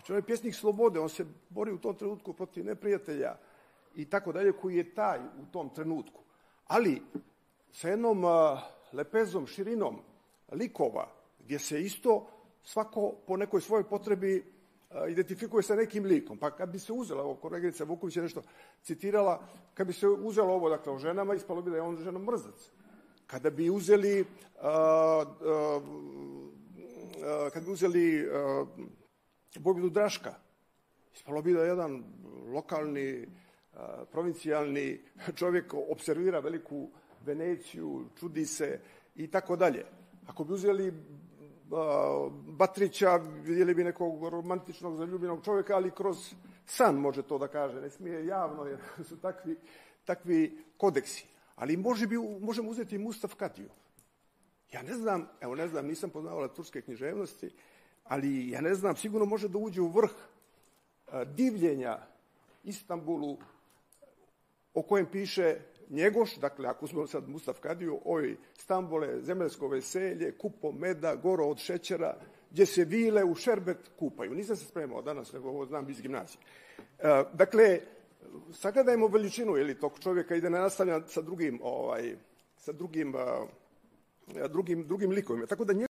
Znači, on je pjesnik slobode, on se bori u tom trenutku protiv neprijatelja i tako dalje, koji je taj u tom trenutku. Ali sa jednom lepezom, širinom likova, gdje se isto svako po nekoj svojoj potrebi identifikuje sa nekim likom. Pa kad bi se uzela, ovo kolegica Vuković je nešto citirala, kad bi se uzelo ovo, dakle, o ženama, ispalo bi da je on ženom mrzac. Kada bi uzeli Vojvodu Draška, ispalo bi da jedan lokalni, provincijalni čovjek observira veliku Veneciju, čudi se i tako dalje. Ako bi uzeli Batrića, vidjeli bi nekog romantičnog, zaljubljenog čovjeka, ali kroz san može to da kaže. Ne smije javno, jer su takvi kodeksi. Ali možemo uzeti Mustaf Kadiju. Ja ne znam, nisam poznavala turske književnosti, ali ja ne znam, sigurno može da uđe u vrh divljenja Istanbulu o kojem piše Njegoš, dakle, ako smo sad Mustaf Kadiju, oj, Stambole, zemaljsko veselje, kupo meda, goro od šećera, gdje se vile u šerbet kupaju. Nisam se spremao danas, nego ovo znam iz gimnazije. Dakle, sagledajmo veličinu tog čovjeka i da ne nastavljam sa drugim likovima. Tako da